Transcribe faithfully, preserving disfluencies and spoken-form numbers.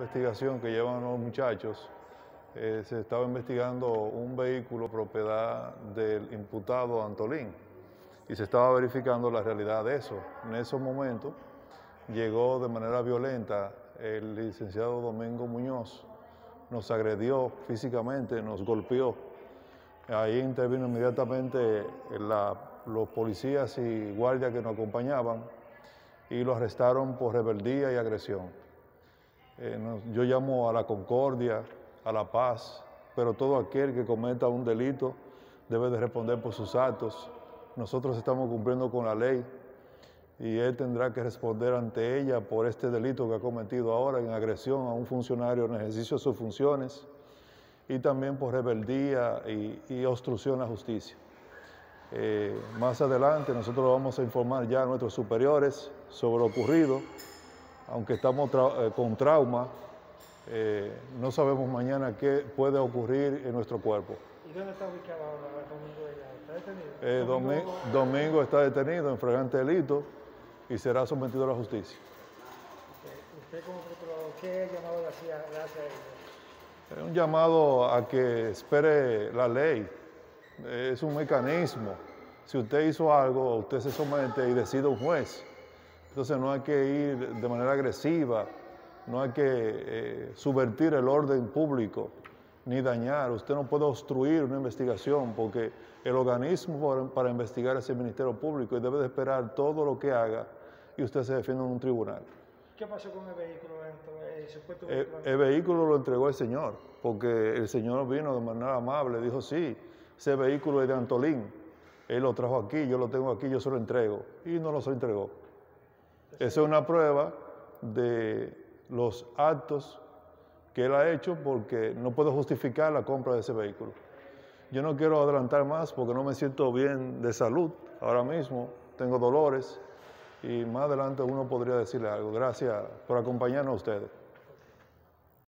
investigación que llevan los muchachos, eh, se estaba investigando un vehículo propiedad del imputado Antolín y se estaba verificando la realidad de eso. En esos momentos llegó de manera violenta el licenciado Domingo Muñoz, nos agredió físicamente, nos golpeó. Ahí intervino inmediatamente la, los policías y guardias que nos acompañaban y lo arrestaron por rebeldía y agresión. Eh, nos, yo llamo a la concordia, a la paz, pero todo aquel que cometa un delito debe de responder por sus actos. Nosotros estamos cumpliendo con la ley y él tendrá que responder ante ella por este delito que ha cometido ahora en agresión a un funcionario en ejercicio de sus funciones y también por rebeldía y, y obstrucción a la justicia. Eh, más adelante nosotros vamos a informar ya a nuestros superiores sobre lo ocurrido, aunque estamos tra eh, con trauma, eh, no sabemos mañana qué puede ocurrir en nuestro cuerpo. ¿Y dónde está ubicado ahora Domingo? ¿Está detenido? Eh, Domingo, Domingo está detenido en flagrante delito y será sometido a la justicia. ¿Usted como procurador qué llamado le hacía gracias a ellos? Es un llamado a que espere la ley, es un mecanismo. Si usted hizo algo, usted se somete y decide un juez. Entonces no hay que ir de manera agresiva, no hay que eh, subvertir el orden público ni dañar. Usted no puede obstruir una investigación porque el organismo para, para investigar es el Ministerio Público y debe de esperar todo lo que haga y usted se defiende en un tribunal. ¿Qué pasó con el vehículo? El, supuesto el, vehículo? el vehículo lo entregó el señor, porque el señor vino de manera amable, dijo sí, ese vehículo es de Antolín, él lo trajo aquí, yo lo tengo aquí, yo se lo entrego, y no lo se lo entregó. Esa es una prueba de los actos que él ha hecho porque no puedo justificar la compra de ese vehículo. Yo no quiero adelantar más porque no me siento bien de salud ahora mismo, tengo dolores y más adelante uno podría decirle algo. Gracias por acompañarnos a ustedes.